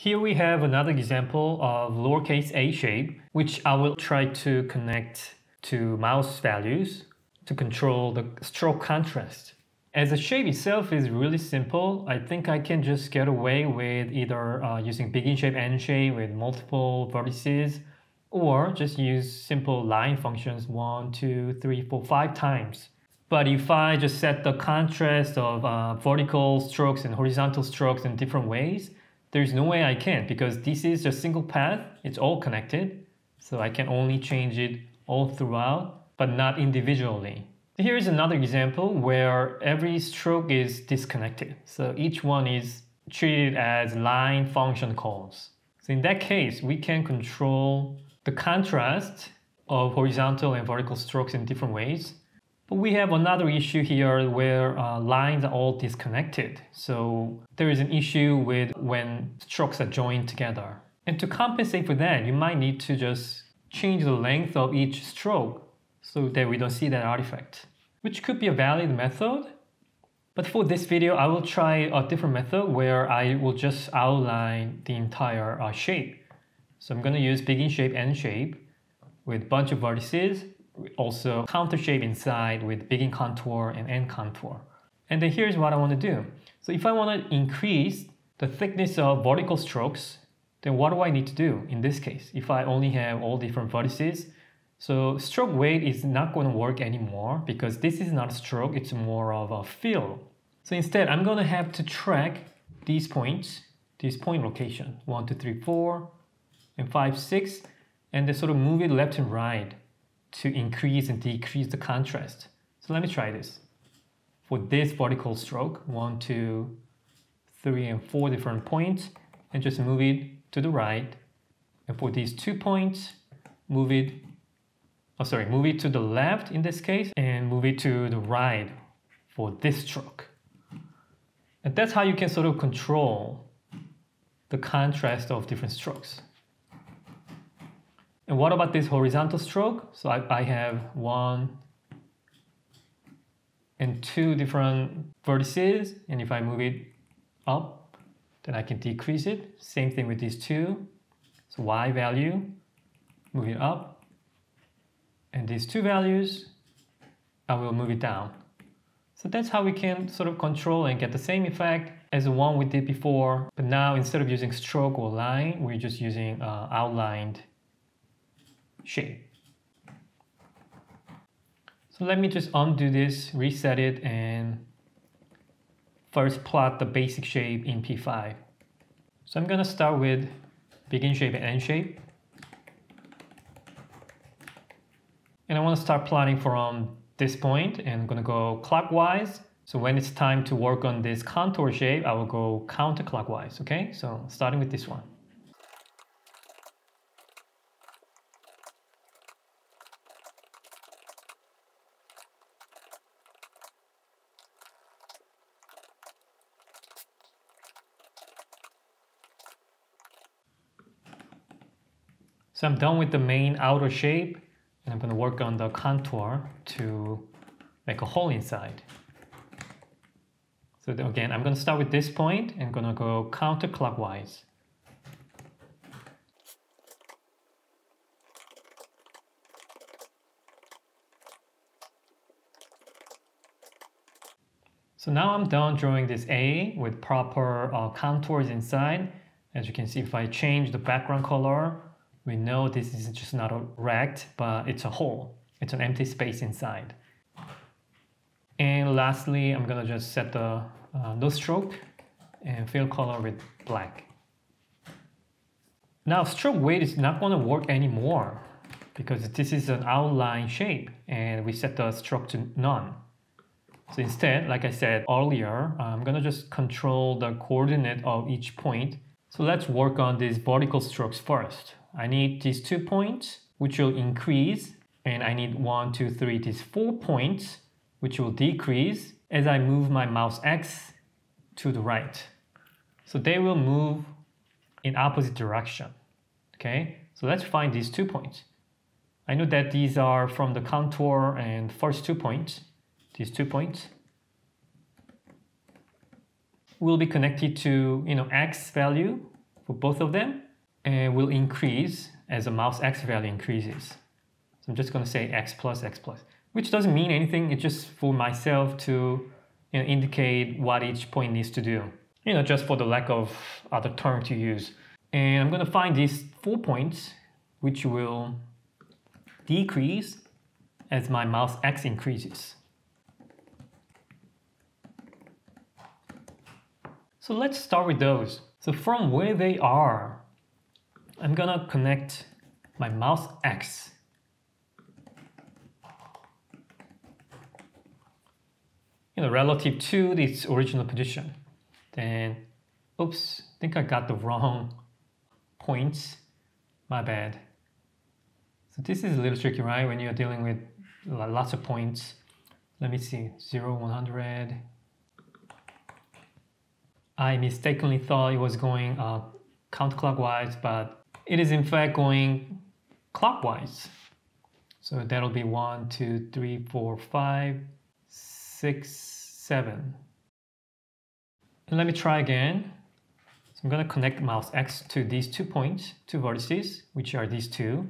Here we have another example of lowercase a shape, which I will try to connect to mouse values to control the stroke contrast. As the shape itself is really simple, I think I can just get away with either using begin shape, end shape with multiple vertices, or just use simple line functions 1, 2, 3, 4, 5 times. But if I just set the contrast of vertical strokes and horizontal strokes in different ways, there's no way I can, because this is a single path, it's all connected, so I can only change it all throughout, but not individually. Here's another example where every stroke is disconnected, so each one is treated as line function calls. So in that case, we can control the contrast of horizontal and vertical strokes in different ways. But we have another issue here where lines are all disconnected. So there is an issue with when strokes are joined together. And to compensate for that, you might need to just change the length of each stroke so that we don't see that artifact, which could be a valid method. But for this video, I will try a different method where I will just outline the entire shape. So I'm going to use begin shape, end shape with a bunch of vertices. Also counter shape inside with begin contour and end contour. And then here's what I want to do. So if I want to increase the thickness of vertical strokes, then what do I need to do in this case? If I only have all different vertices, so stroke weight is not going to work anymore because this is not a stroke, it's more of a fill. So instead, I'm going to have to track these points, this point location, 1, 2, 3, 4, and 5, 6, and then sort of move it left and right to increase and decrease the contrast. So let me try this. For this vertical stroke, 1, 2, 3, and 4 different points, and just move it to the right. And for these 2 points, move it to the left in this case, and move it to the right for this stroke. And that's how you can sort of control the contrast of different strokes. And what about this horizontal stroke? So I have 1 and 2 different vertices, and if I move it up, then I can decrease it. Same thing with these 2. So Y value, move it up, and these 2 values, I will move it down. So that's how we can sort of control and get the same effect as the one we did before, but now instead of using stroke or line, we're just using outlined shape. So let me just undo this, reset it, and first plot the basic shape in P5. So I'm going to start with begin shape and end shape. And I want to start plotting from this point, and I'm going to go clockwise. So when it's time to work on this contour shape, I will go counterclockwise, okay? So starting with this one. So I'm done with the main outer shape, and I'm going to work on the contour to make a hole inside. So again, I'm going to start with this point and going to go counterclockwise. So now I'm done drawing this A with proper contours inside. As you can see, if I change the background color, we know this is just not a rect, but it's a hole. It's an empty space inside. And lastly, I'm gonna just set the nose stroke and fill color with black. Now stroke weight is not gonna work anymore because this is an outline shape and we set the stroke to none. So instead, like I said earlier, I'm gonna just control the coordinate of each point. So let's work on these vertical strokes first. I need these 2 points, which will increase, and I need 1, 2, 3, these 4 points, which will decrease as I move my mouse X to the right. So they will move in opposite direction, okay? So let's find these 2 points. I know that these are from the contour and first 2 points. These 2 points will be connected to, X value for both of them, and will increase as the mouse x value increases. So I'm just going to say x plus, which doesn't mean anything. It's just for myself to indicate what each point needs to do, just for the lack of other term to use. And I'm going to find these 4 points, which will decrease as my mouse x increases. So let's start with those. So from where they are, I'm gonna connect my mouse x relative to its original position. Then, oops, I think I got the wrong points. My bad. So this is a little tricky, right? When you're dealing with lots of points. Let me see, 0, 100. I mistakenly thought it was going counterclockwise, but it is in fact going clockwise. So that'll be 1, 2, 3, 4, 5, 6, 7. And let me try again. So I'm going to connect mouse X to these 2 points, 2 vertices, which are these 2.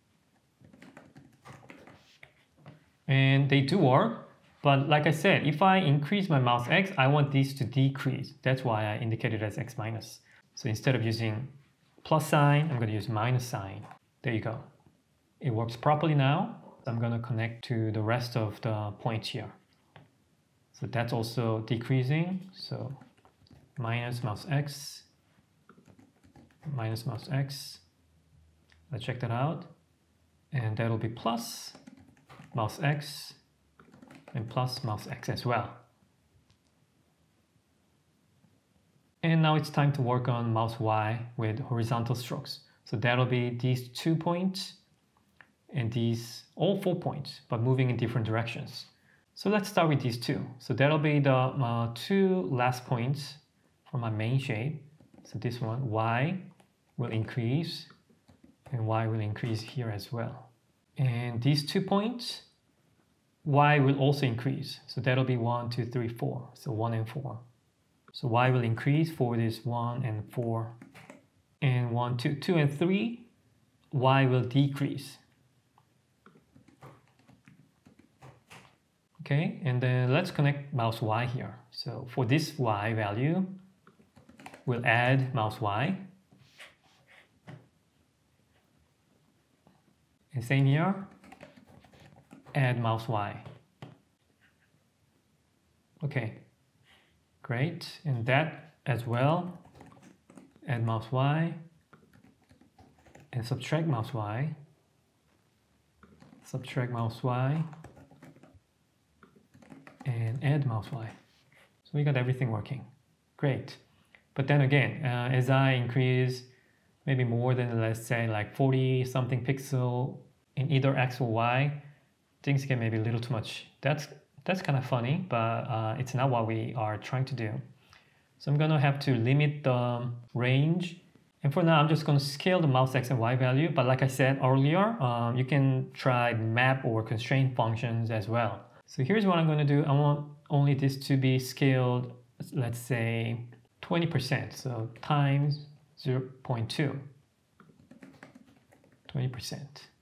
And they do work. But like I said, if I increase my mouse X, I want these to decrease. That's why I indicated as X minus. So instead of using plus sign, I'm going to use minus sign. There you go. It works properly now. I'm going to connect to the rest of the points here. So that's also decreasing. So minus mouse X, minus mouse X. Let's check that out. And that'll be plus mouse X, and plus mouse X as well. And now it's time to work on mouse Y with horizontal strokes. So that'll be these 2 points and these all 4 points, but moving in different directions. So let's start with these 2. So that'll be the 2 last points for my main shape. So this one, Y will increase, and Y will increase here as well. And these 2 points, Y will also increase. So that'll be 1, 2, 3, 4. So 1 and 4. So Y will increase for this 1 and 4. And 1, 2, 2 and 3, Y will decrease. Okay, and then let's connect mouse Y here. So for this Y value, we'll add mouse Y. And same here. Add mouse Y. Okay, great. And that as well. Add mouse Y. And subtract mouse Y. Subtract mouse Y. And add mouse Y. So we got everything working. Great. But then again, as I increase maybe more than, let's say, like 40 something pixel in either X or Y, things get maybe a little too much. That's kind of funny, but it's not what we are trying to do. So I'm gonna have to limit the range. And for now, I'm just gonna scale the mouse X and Y value. But like I said earlier, you can try map or constraint functions as well. So here's what I'm gonna do. I want only this to be scaled, let's say 20%. So times 0.2, 20%.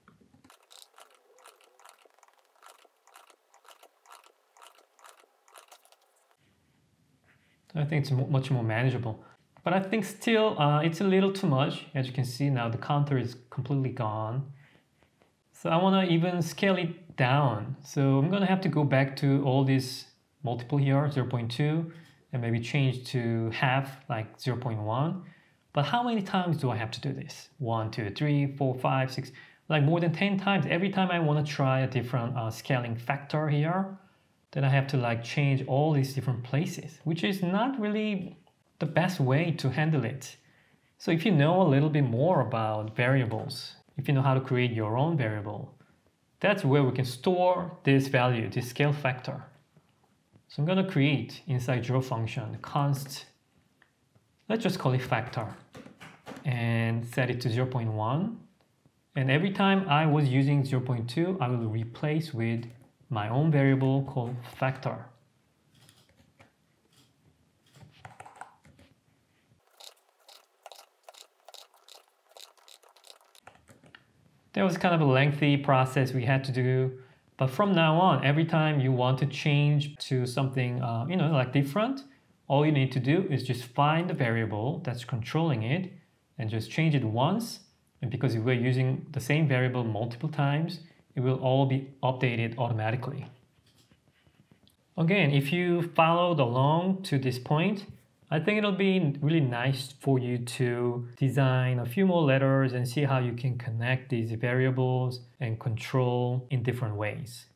I think it's much more manageable. But I think still it's a little too much. As you can see now, the counter is completely gone. So I want to even scale it down. So I'm going to have to go back to all these multiple here, 0.2, and maybe change to half, like 0.1. But how many times do I have to do this? 1, 2, 3, 4, 5, 6, like more than 10 times. Every time I want to try a different scaling factor here, then I have to like change all these different places, which is not really the best way to handle it. So if you know a little bit more about variables, if you know how to create your own variable, that's where we can store this value, this scale factor. So I'm going to create inside draw function const, let's just call it factor, and set it to 0.1. And every time I was using 0.2, I will replace with my own variable called factor. That was kind of a lengthy process we had to do. But from now on, every time you want to change to something, like different, all you need to do is just find the variable that's controlling it and just change it once. And because if we're using the same variable multiple times, it will all be updated automatically. Again, if you followed along to this point, I think it'll be really nice for you to design a few more letters and see how you can connect these variables and control in different ways.